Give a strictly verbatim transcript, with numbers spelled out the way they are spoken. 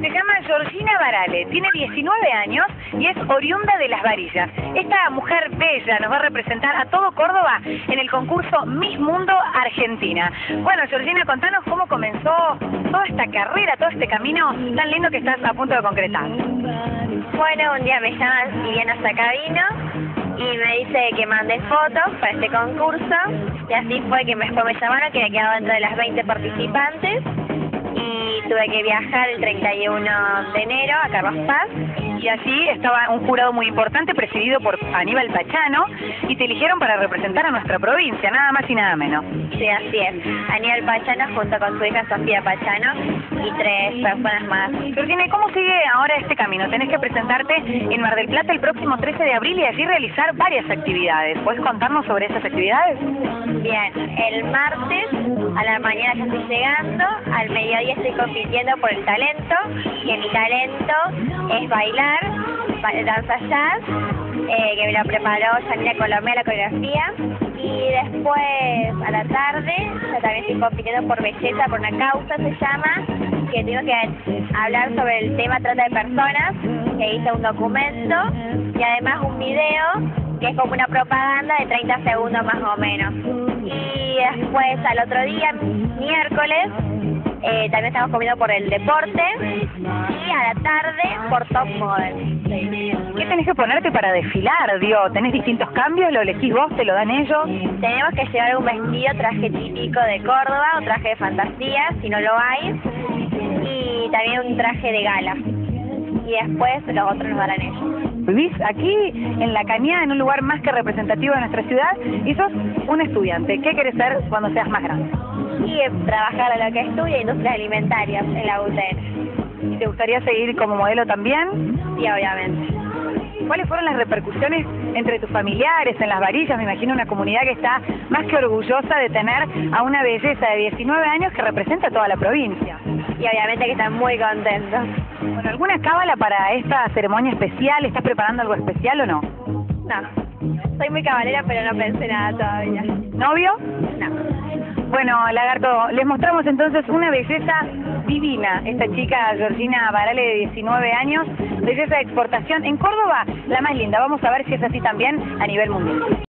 Se llama Georgina Barale, tiene diecinueve años y es oriunda de Las Varillas. Esta mujer bella nos va a representar a todo Córdoba en el concurso Miss Mundo Argentina. Bueno, Georgina, contanos cómo comenzó toda esta carrera, todo este camino tan lindo que estás a punto de concretar. Bueno, un día me llaman Liliana Sacavino y me dice que mande fotos para este concurso, y así fue que después me llamaron, que me quedaba dentro de las veinte participantes, y tuve que viajar el treinta y uno de enero a Carlos Paz. Y allí estaba un jurado muy importante presidido por Aníbal Pachano y te eligieron para representar a nuestra provincia, nada más y nada menos. Sí, así es. Aníbal Pachano junto con su hija Sofía Pachano y tres personas más. Georgina, ¿cómo sigue ahora este camino? Tenés que presentarte en Mar del Plata el próximo trece de abril y allí realizar varias actividades. ¿Puedes contarnos sobre esas actividades? Bien, el martes a la mañana ya estoy llegando, al mediodía estoy compitiendo por el talento, que mi talento es bailar, danza jazz, eh, que me lo preparó Janina Colomé, la coreografía, y después a la tarde ya también estoy compitiendo por belleza, por una causa se llama, que tengo que hablar sobre el tema trata de personas, que hice un documento y además un video que es como una propaganda de treinta segundos más o menos. Y después al otro día, miércoles, eh, también estamos comiendo por el deporte y a la tarde por Top Model. ¿Qué tenés que ponerte para desfilar, Dios? ¿Tenés distintos cambios? ¿Lo elegís vos? ¿Te lo dan ellos? Tenemos que llevar un vestido, traje típico de Córdoba, un traje de fantasía, si no lo hay, y también un traje de gala. Y después los otros nos darán ellos. Vivís aquí en La Cañada, en un lugar más que representativo de nuestra ciudad, y sos un estudiante. ¿Qué querés ser cuando seas más grande? Y trabajar a lo que estudia, industrias alimentarias en la U T N. ¿Y te gustaría seguir como modelo también? Sí, obviamente. ¿Cuáles fueron las repercusiones entre tus familiares en Las Varillas? Me imagino una comunidad que está más que orgullosa de tener a una belleza de diecinueve años que representa a toda la provincia. Y obviamente que están muy contentos. Bueno, ¿alguna cábala para esta ceremonia especial? ¿Estás preparando algo especial o no? No, soy muy cabalera, pero no pensé nada todavía. ¿Novio? No. Bueno, Lagarto, les mostramos entonces una belleza divina. Esta chica, Georgina Barale, de diecinueve años, belleza de exportación. En Córdoba, la más linda. Vamos a ver si es así también a nivel mundial.